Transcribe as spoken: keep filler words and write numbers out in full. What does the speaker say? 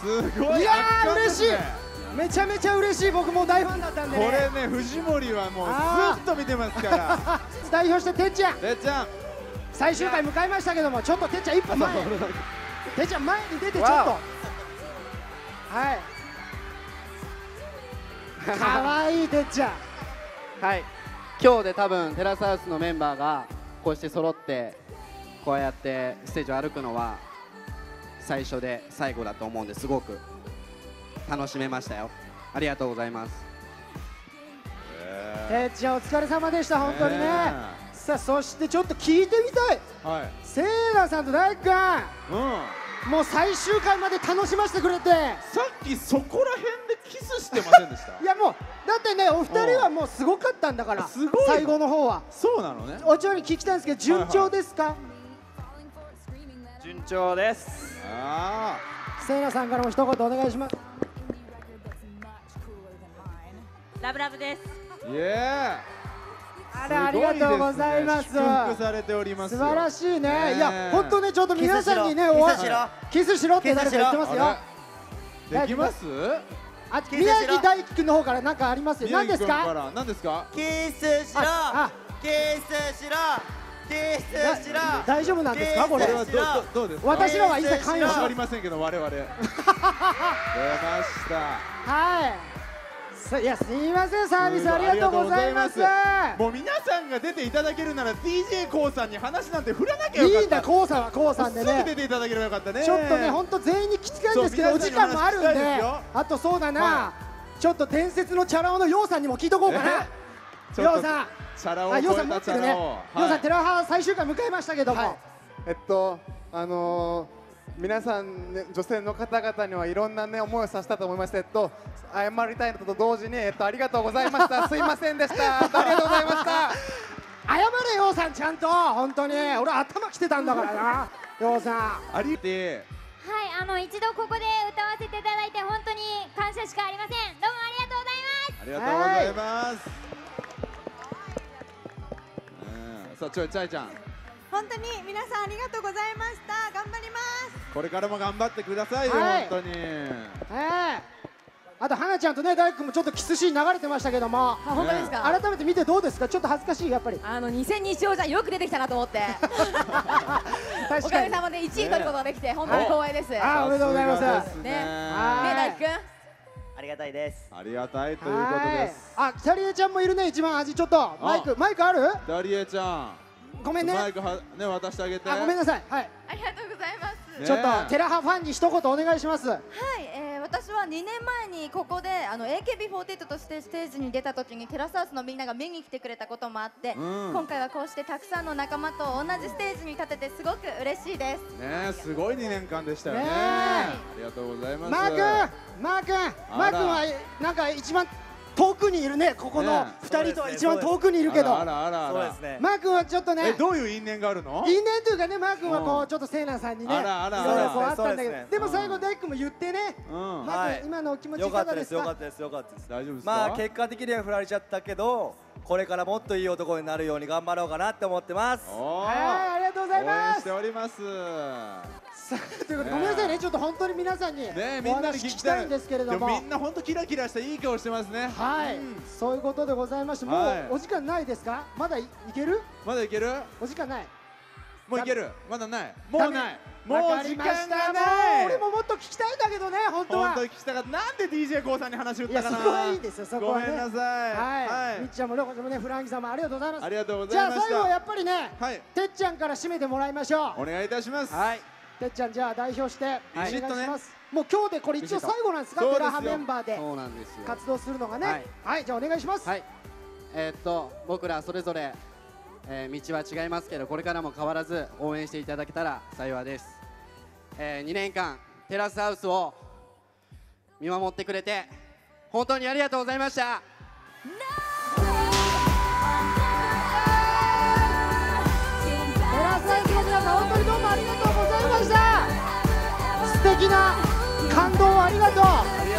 すごい。 いやー嬉しい、めちゃめちゃ嬉しい。僕も大ファンだったんでね。 これね、藤森はもうずっと見てますから代表しててっちゃん、 てっちゃん最終回迎えましたけども、ちょっとてっちゃん一歩前、てっちゃん前に出てちょっと、はいかわいいてっちゃん。 はい、今日で多分テラスハウスのメンバーがこうして揃ってこうやってステージを歩くのは最初で最後だと思うんですごく楽しめましたよ。ありがとうございます。 てっちゃんお疲れ様でした、本当にね。さあそしてちょっと聞いてみたい、 はい、 せいなさんと大君、 うん、 もう最終回まで楽しませてくれて、 さっきそこら辺でキスしてませんでしたいやもうだってね、お二人はもうすごかったんだから、 すごい最後の方は。 そうなのね。 おちょに聞きたいんですけど、順調ですか？ 順調です。 ああ、せいなさんからも一言お願いします。 ラブラブです。 イエあれ、ありがとうございます。 祝福されておりますよ。 素晴らしいね。いや本当ね、ちょっと皆さんにね、おわキスしろって誰か言ってますよ。 できます？ あ、宮城大輝くんの方から何かありますよ。何ですか？ 何ですか？ キスしろ。キスしろ。キスしろ。 大丈夫なんですかこれ？ どうですか？ 私らは一切関与しありませんけど我々。出ました。 はい。いや、すみません、サービスありがとうございます。 もう皆さんが出ていただけるなら ディージェー コウさんに話なんて振らなきゃよかった。 いいんだ、コウさんはコウさんでね。 すぐ出ていただければよかったね。 ちょっとね、本当全員にきつかいんですけど、お時間もあるんで、あとそうだな、ちょっと伝説のチャラ男のヨウさんにも聞いとこうかな。ヨウさん、 チャラ男を超えたチャラ男。 ヨウさん、テラハ最終回迎えましたけども。 えっと、あの皆さん、ね、女性の方々にはいろんな、ね、思いをさせたと思いまして、えっと、謝りたいのと同時に、えっと、ありがとうございました。すいませんでした。ありがとうございました。 謝れようさん、ちゃんと本当に俺頭きてたんだからな、ようさん。 ありて。 はい、あの一度ここで歌わせていただいて本当に感謝しかありません。どうもありがとうございます。 ありがとうございます。うん、さあ、ちょいちゃいちゃん。 本当に皆さんありがとうございました。頑張ります。 これからも頑張ってくださいよ、 はい、 本当に。 ええ、あと花ちゃんとね、大工もちょっとキスシーン流れてましたけども、 あ、本当ですか。 改めて見てどうですか？ちょっと恥ずかしい、やっぱり。 あのにせんにちおじゃんよく出てきたなと思って。おかげさまでいちい取ることができて本当に光栄です。 あ、おめでとうございます。 ね、ね、大工くん。 ありがたいです。 ありがたいということです。 あ、キャリエちゃんもいるね、一番端。ちょっとマイク、マイクある？ キャリエちゃん。 ごめんね。 マイクはね、渡してあげて。 あ、ごめんなさい。はい。 ありがとうございます。 ちょっとテラハファンに一言お願いします。 はい、えー、私はにねんまえにここであの エーケービーフォーティーエイト としてステージに出た時にテラスハウスのみんなが見に来てくれたこともあって、うん、今回はこうしてたくさんの仲間と同じステージに立ててすごく嬉しいです。 ね、すごいにねんかんでしたよね。ありがとうございます。 マー君、マー君、マー君はなんか一番遠くにいるね。ここのふたりとは一番遠くにいるけど、 あらあらあら、 マー君はちょっとね、 どういう因縁があるの？ 因縁というかね、マー君はこうちょっとセイナさんにね、いろいろこうあったんだけど、でも最後大工も言ってね、マー君今のお気持ちいかがですか？ よかったですよかったです。 大丈夫ですか？ まあ結果的には振られちゃったけど、これからもっといい男になるように頑張ろうかなって思ってます。 はい、ありがとうございます。 応援しております。 さあ、ということでごめんなさいね、ちょっと本当に皆さんにお話聞きたいんですけれども、 みんな本当キラキラしたいい顔してますね。 はい、そういうことでございまして、もうお時間ないですか？まだいける？ まだいける？ お時間ない。 もういける？まだない。もうない。もう時間がない。 俺ももっと聞きたいんだけどね、本当は。 本当に聞きたかった。なんで ディージェー コウさんに話振ったかな。 いや、そこはいいですよ、そこはね。 ごめんなさい。 はい。みっちゃんもりょうこちゃんもね、フランキさんもありがとうございます。 ありがとうございました。 じゃあ最後やっぱりね、てっちゃんから締めてもらいましょう。 お願いいたします。 はい。てっちゃん、じゃあ代表してお願いします。もう今日でこれ一応最後なんですか？テラハメンバーで活動するのがね。はい、じゃあお願いします。 はい。えっと僕らそれぞれ道は違いますけど、これからも変わらず応援していただけたら幸いです。にねんかんテラスハウスを見守ってくれて本当にありがとうございました。 テラスハウスの皆さん、本当にどうもありがとうございました。素敵な感動をありがとう。